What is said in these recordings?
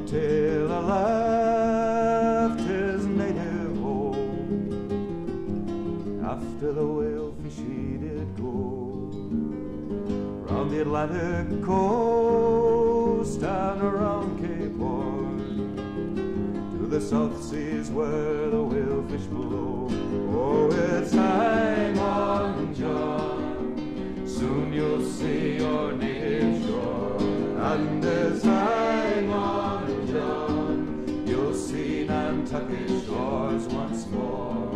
till I left his native home. After the whalefish he did go round the Atlantic coast and around Cape Horn to the South Seas where the whalefish blow. Oh, it's hang on, John, soon you'll see your native shore. And it's hang on, John, you'll see Nantucket shores once more.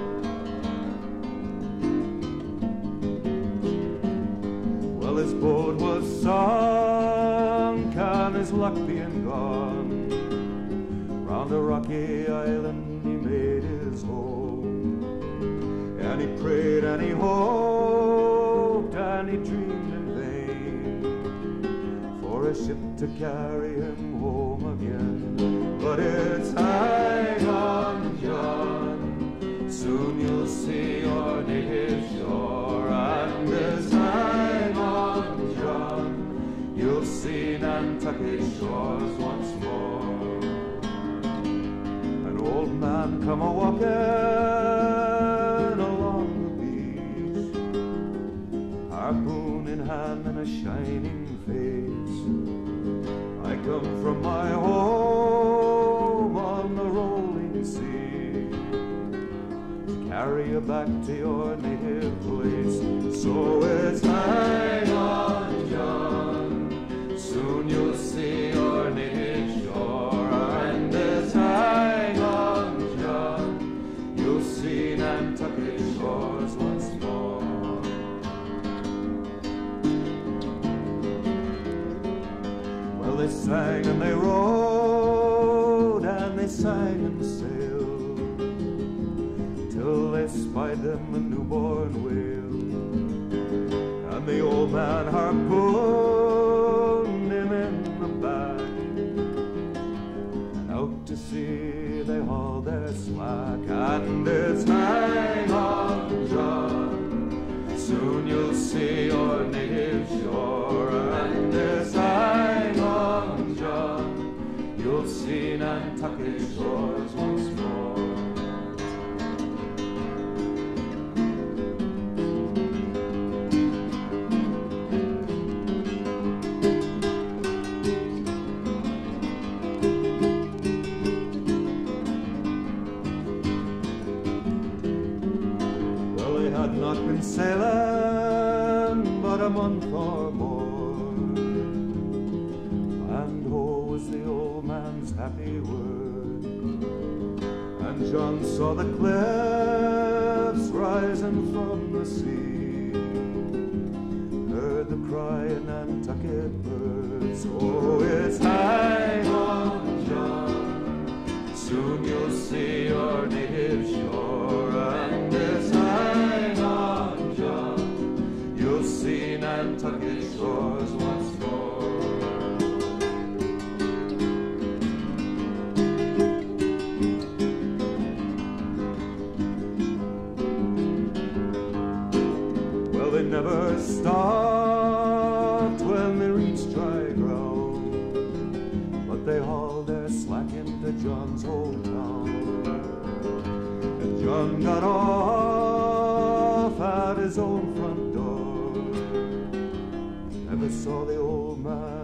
Well, his boat was sunk and his luck being gone, round a rocky island he made his home. And he prayed and he hoped and he dreamed in vain for a ship to carry him home again. But it's hang on, John, soon you'll see your native shore. And it's hang on, John, you'll see Nantucket shores once more. An old man come a-walking along the beach, harpoon in hand and a shining face. I come from my home on the rolling sea to carry you back to your native place. So it's hang on, John, soon you'll see your native shore. And it's hang on, John, you'll see Nantucket shores once more. Well, they sang and they rode and they sang and sailed till they spied them a newborn whale. And the old man harpooned him in the back, and out to sea they hauled their slack. And it's hang on, John, soon you'll see your native shore. And it's hang on, John, you'll see Nantucket shores once more. Had not been sailing but a month or more, and ho was the old man's happy word. And John saw the cliffs rising from the sea, heard the cry of Nantucket birds. Oh, it's hang on, John, soon you'll see your native shore. And it's hang on, John, you'll see Nantucket shores once more. Well, they never stopped when they reached dry ground, but they hauled their slack into John's hometown. And John got off at his own front door, never saw the old man